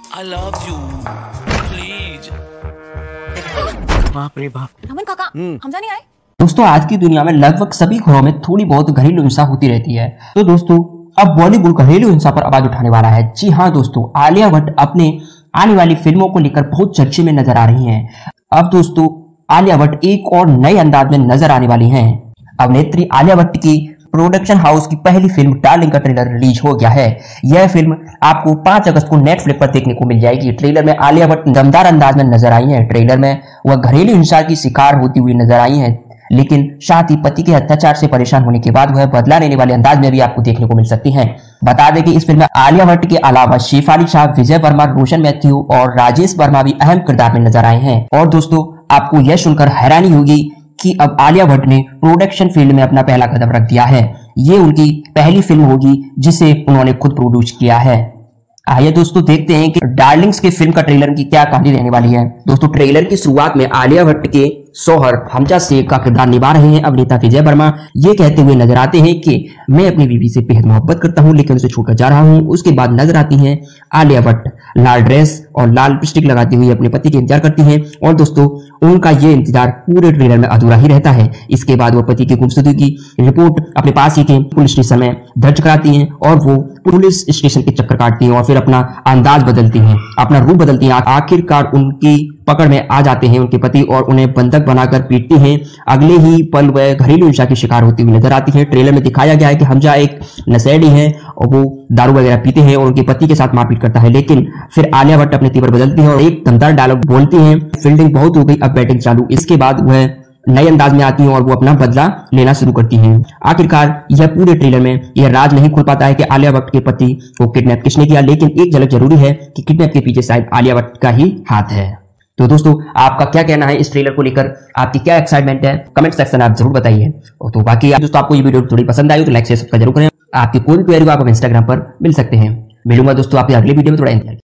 I love you. Please. बाप रे बाप। रमन काका, हमजा नहीं आए? दोस्तों आज की दुनिया में लगभग सभी घरों में थोड़ी बहुत घरेलू हिंसा होती रहती है। तो दोस्तों अब बॉलीवुड घरेलू हिंसा पर आवाज उठाने वाला है। जी हाँ दोस्तों, आलिया भट्ट अपने आने वाली फिल्मों को लेकर बहुत चर्चे में नजर आ रही हैं। अब दोस्तों आलिया भट्ट एक और नए अंदाज में नजर आने वाली हैं। अभिनेत्री आलिया भट्ट की प्रोडक्शन हाउस की पहली फिल्म डार्लिंग का ट्रेलर रिलीज हो गया है। यह फिल्म आपको 5 अगस्त को नेटफ्लिक्स पर देखने को मिल जाएगी। ट्रेलर में आलिया भट्ट दमदार अंदाज में नजर आई हैं। ट्रेलर में वह घरेलू हिंसा की शिकार होती हुई नजर आई हैं, लेकिन साथ ही पति के अत्याचार से परेशान होने के बाद वह बदला लेने वाले अंदाज में भी आपको देखने को मिल सकती हैं। बता दें कि इस फिल्म में आलिया भट्ट के अलावा शेफाली शाह, विजय वर्मा, रोशन मैथ्यू और राजेश वर्मा भी अहम किरदार में नजर आए हैं। और दोस्तों आपको यह सुनकर हैरानी होगी कि अब आलिया भट्ट ने प्रोडक्शन फील्ड में अपना पहला कदम रख दिया है। ये उनकी पहली फिल्म होगी जिसे उन्होंने खुद प्रोड्यूस किया है। आइए दोस्तों देखते हैं कि डार्लिंग्स के फिल्म का ट्रेलर की क्या कहानी रहने वाली है। दोस्तों ट्रेलर की शुरुआत में आलिया भट्ट के शौहर हमजा शेख का किरदार निभा रहे हैं अभिनेता विजय वर्मा। ये कहते हुए नजर आते हैं कि मैं अपनी बीवी से बेहद मोहब्बत करता हूं, लेकिन उसे छोड़कर जा रहा हूं। उसके बाद नजर आती हैं आलिया भट्ट लाल ड्रेस और लाल लिपस्टिक लगाती हुई अपने पति के इंतजार करती हैं। और दोस्तों उनका ये इंतजार पूरे ट्रेलर में अधूरा ही रहता है। इसके बाद वो पति की गुमशुदगी की रिपोर्ट अपने पास ही के पुलिस स्टेशन में दर्ज कराती हैं और वो पुलिस स्टेशन के चक्कर काटती हैं और फिर अपना अंदाज बदलती हैं, अपना रूप बदलती हैं। आखिरकार उनकी पकड़ में आ जाते हैं उनके पति और उन्हें बंधक बनाकर पीटती हैं। अगले ही पल वह घरेलू हिंसा की शिकार होती हुई नजर आती है। ट्रेलर में दिखाया गया है कि हमजा एक नशेड़ी है और वो दारू वगैरह पीते हैं और उनके पति के साथ मारपीट करता है, लेकिन फिर आलिया भट्ट अपने तीवर बदलती है और एक दमदार डायलॉग बोलती हैं, फील्डिंग बहुत हो गई, अब बैटिंग चालू। इसके बाद वह नए अंदाज में आती हैं और वो अपना बदला लेना शुरू करती हैं। आखिरकार यह पूरे ट्रेलर में यह राज नहीं खुल पाता है कि आलिया भट्ट के पति को किडनैप किसने किया, लेकिन एक झलक जरूरी है कि किडनैप के पीछे शायद आलिया भट्ट का ही हाथ है। तो दोस्तों आपका क्या कहना है इस ट्रेलर को लेकर, आपकी क्या एक्साइटमेंट है, कमेंट सेक्शन में आप जरूर बताइए। तो बाकी दोस्तों आपको ये वीडियो थोड़ी पसंद आई तो लाइक शेयर सब्सक्राइब जरूर करें। आपकी कोई भी क्वेरी को आप इंस्टाग्राम पर मिल सकते हैं। मिलूंगा दोस्तों आपके अगले वीडियो में। थोड़ा इंतजार